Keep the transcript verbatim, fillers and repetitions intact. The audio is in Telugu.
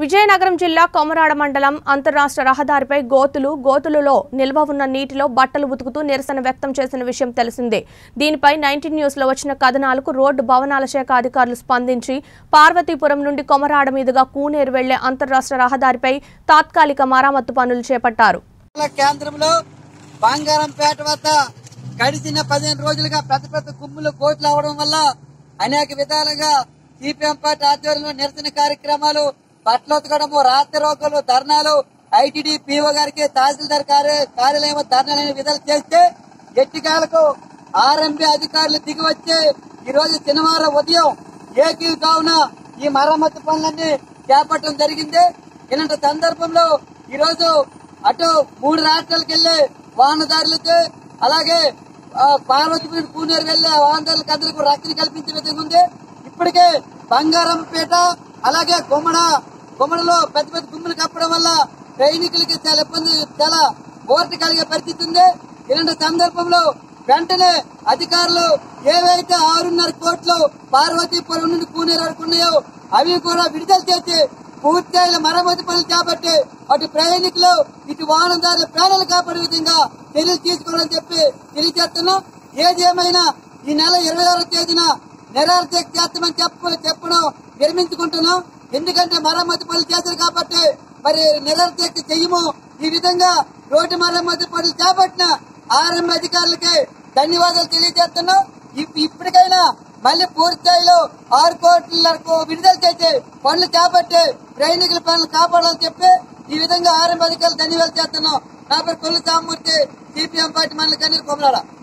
విజయనగరం జిల్లా కొమరాడ మండలం అంతర్రాష్ట్ర రహదారిపై గోతులు గోతులలో నిల్వ ఉన్న నీటిలో బట్టలు ఉతుకుతూ నిరసన వ్యక్తం చేసిన విషయం తెలిసిందే. దీనిపై నైన్టీన్ న్యూస్ లో వచ్చిన కథనాలకు రోడ్డు భవనాల శాఖ అధికారులు స్పందించి పార్వతీపురం నుండి కొమరాడ మీదుగా కూనేరు వెళ్లే అంతర్రాష్ట్ర రహదారిపై తాత్కాలిక మరమ్మతు పనులు చేపట్టారు. కేంద్రంలో బంగారంపేట వద్ద గడిచిన పదిహేను రోజులుగా పెద్ద పెద్ద గుమ్ములు కోట్లు అవడం వల్ల అనేక విధాలుగా సిపిఎం పార్టీ ఆధ్వర్యంలో నిరసన కార్యక్రమాలు, బట్టలు ఉతకడము, రాత్రి రోగులు, ధర్నాలు, ఐటీడీ పీఓ గారికి తహసీల్దార్ కార్యాలయం ధర్నాలు విధాలు చేస్తే ఎట్టికాలకు ఆర్ఎంపీ అధికారులు దిగి వచ్చి ఈ రోజు శనివారం ఉదయం ఏకీ కావున ఈ మరమ్మతు పనులన్నీ చేపట్టడం జరిగింది. ఇలాంటి సందర్భంలో ఈ రోజు అటు మూడు రాష్ట్రాలకు వెళ్లే వాహనదారులకి అలాగే పార్వతీపురం కూనేరు వెళ్లే వాహనదారులకు అందరికీ రక్షణ కల్పించే విధంగా ఉంది. ఇప్పటికే బంగారంపేట అలాగే కొమ్మడ కొమ్మడలో పెద్ద పెద్ద గుమ్ములు కప్పడం వల్ల సైనికులకి చాలా ఇబ్బంది, చాలా ఓర్టు కలిగే పరిస్థితి ఉంది. ఇలాంటి సందర్భంలో వెంటనే అధికారులు ఏవైతే ఆరున్నర కోట్లు పార్వతీపురం నుండి కూనేరు వరకు ఉన్నాయో అవి కూడా విడుదల చేసి పూర్తిగా మరమ్మతు పనులు చేపట్టి అటు ప్రయాణికులు ఇటు వాహనదారుల ప్రాణాలు కాపాడే విధంగా చర్యలు తీసుకోవాలని చెప్పి తెలియజేస్తున్నాం. ఏది ఏమైనా ఈ నెల ఇరవై ఆరో తేదీన నిరార్థక చేస్తామని చెప్ప చెప్పడం విరమించుకుంటున్నాం. ఎందుకంటే మరమ్మతు పనులు చేశారు కాబట్టి మరి నిరార్థక చెయ్యము. ఈ విధంగా రోడ్డు మరమ్మతు పనులు చేపట్టిన ఆర్ఎం అధికారులకి ధన్యవాదాలు తెలియజేస్తున్నాం. ఇప్పటికైనా మళ్ళీ పూర్తి స్థాయిలో ఆరు కోట్లకు విడుదల చేసి పనులు చేపట్టి ప్రయాణికుల పనులు కాపాడాలని చెప్పి ఈ విధంగా ఆర్ఎం అధికారులు ధన్యవాదాలు చేస్తున్నాం. నా పేరు కొల్లు సామూర్తి, సిపిఎం పార్టీ మండలి కన్నీరు కొమరాడ.